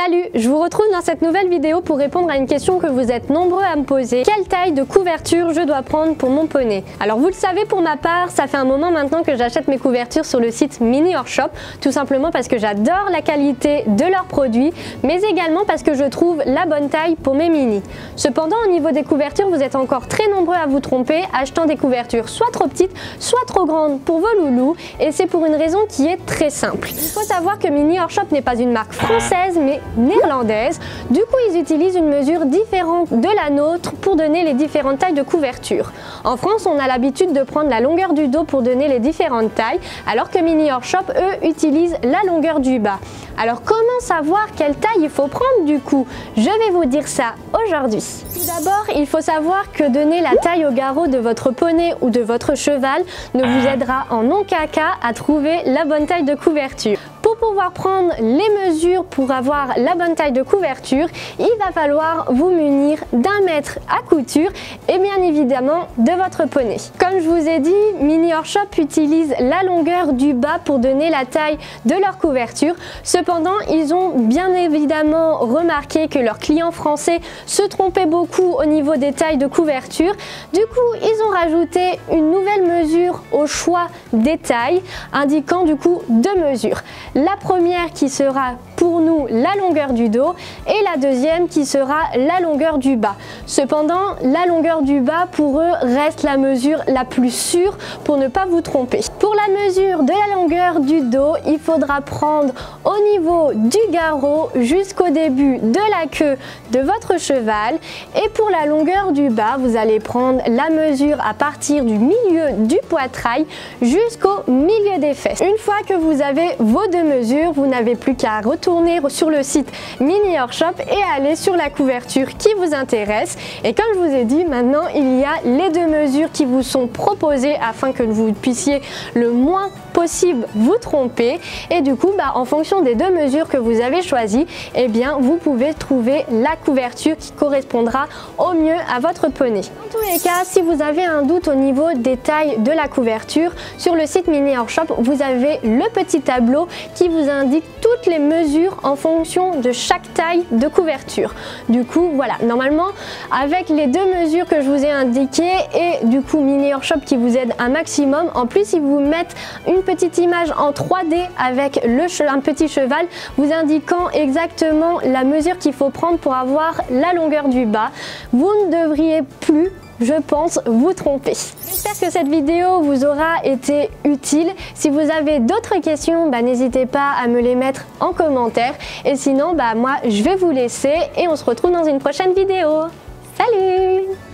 Salut, je vous retrouve dans cette nouvelle vidéo pour répondre à une question que vous êtes nombreux à me poser. Quelle taille de couverture je dois prendre pour mon poney? Alors vous le savez, pour ma part, ça fait un moment maintenant que j'achète mes couvertures sur le site Mini Horshop, tout simplement parce que j'adore la qualité de leurs produits, mais également parce que je trouve la bonne taille pour mes mini. Cependant, au niveau des couvertures, vous êtes encore très nombreux à vous tromper, achetant des couvertures soit trop petites, soit trop grandes pour vos loulous, et c'est pour une raison qui est très simple. Il faut savoir que Mini Horshop n'est pas une marque française, mais néerlandaise. Du coup, ils utilisent une mesure différente de la nôtre pour donner les différentes tailles de couverture. En France, on a l'habitude de prendre la longueur du dos pour donner les différentes tailles, alors que Mini Horshop, eux, utilisent la longueur du bas. Alors comment savoir quelle taille il faut prendre du coup? Je vais vous dire ça aujourd'hui. Tout d'abord, il faut savoir que donner la taille au garrot de votre poney ou de votre cheval ne vous aidera en aucun cas à trouver la bonne taille de couverture. Pour pouvoir prendre les mesures pour avoir la bonne taille de couverture, il va falloir vous munir d'un mètre à couture et bien évidemment de votre poney. Comme je vous ai dit, Mini Horshop utilise la longueur du bas pour donner la taille de leur couverture. Cependant, ils ont bien évidemment remarqué que leurs clients français se trompaient beaucoup au niveau des tailles de couverture. Du coup, ils ont rajouté une nouvelle mesure au choix des tailles, indiquant du coup deux mesures. La première qui sera pour nous la longueur du dos et la deuxième qui sera la longueur du bas. Cependant, la longueur du bas pour eux reste la mesure la plus sûre pour ne pas vous tromper. Pour la mesure de la longueur du dos, il faudra prendre au niveau du garrot jusqu'au début de la queue de votre cheval, et pour la longueur du bas, vous allez prendre la mesure à partir du milieu du poitrail jusqu'au milieu des fesses. Une fois que vous avez vos deux mesures, vous n'avez plus qu'à retourner sur le site Mini Horshop et aller sur la couverture qui vous intéresse. Et comme je vous ai dit, maintenant il y a les deux mesures qui vous sont proposées afin que vous puissiez le moins possible vous tromper. Et du coup, en fonction des deux mesures que vous avez choisies, eh bien vous pouvez trouver la couverture qui correspondra au mieux à votre poney. Dans tous les cas, si vous avez un doute au niveau des tailles de la couverture, sur le site Mini Horshop, vous avez le petit tableau qui vous indique toutes les mesures en fonction de chaque taille de couverture. Du coup, voilà, normalement, avec les deux mesures que je vous ai indiquées et du coup Mini Horshop qui vous aide un maximum, en plus ils vous mettent une petite image en 3D avec un petit cheval vous indiquant exactement la mesure qu'il faut prendre pour avoir la longueur du bas. Vous ne devriez plus, je pense, vous tromper. J'espère que cette vidéo vous aura été utile. Si vous avez d'autres questions, n'hésitez pas à me les mettre en commentaire. Et sinon, moi je vais vous laisser et on se retrouve dans une prochaine vidéo. Salut!